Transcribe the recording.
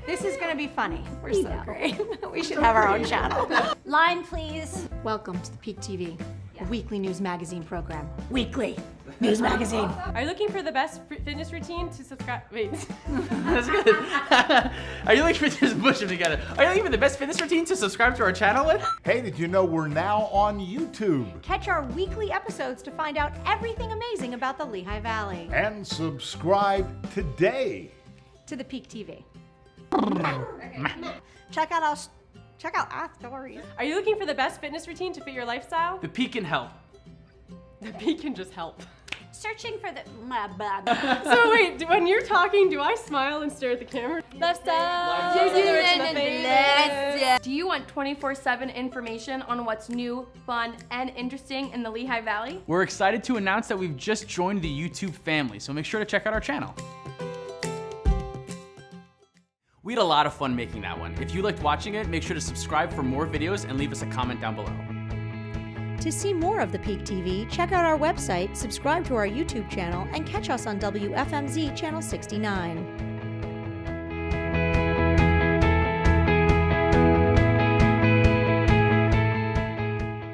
This is gonna be funny. We're so great. We should have our own channel. Line, please. Welcome to the Peak TV, a weekly news magazine program. Weekly news magazine. Are you looking for the best fitness routine to subscribe? Wait. That's good. Are you looking for this bush together? Are you looking for the best fitness routine to subscribe to our channel with? Hey, did you know we're now on YouTube? Catch our weekly episodes to find out everything amazing about the Lehigh Valley. And subscribe today To the Peak TV. Check out our stories. Are you looking for the best fitness routine to fit your lifestyle? The peak can help. The peak can just help. Searching for the So wait, when you're talking, do I smile and stare at the camera? Left side. Do you want 24/7 information on what's new, fun, and interesting in the Lehigh Valley? We're excited to announce that we've just joined the YouTube family, so make sure to check out our channel. We had a lot of fun making that one. If you liked watching it, make sure to subscribe for more videos and leave us a comment down below. To see more of the Peak TV, check out our website, subscribe to our YouTube channel, and catch us on WFMZ Channel 69.